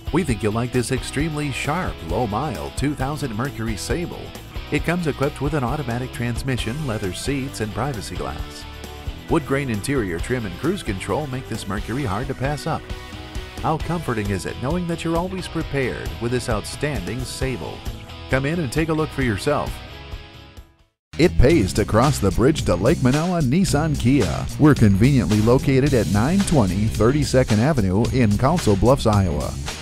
We think you'll like this extremely sharp, low-mile 2000 Mercury Sable. It comes equipped with an automatic transmission, leather seats, and privacy glass. Wood grain interior trim and cruise control make this Mercury hard to pass up. How comforting is it knowing that you're always prepared with this outstanding Sable? Come in and take a look for yourself. It pays to cross the bridge to Lake Manawa Nissan Kia. We're conveniently located at 920 32nd Avenue in Council Bluffs, Iowa.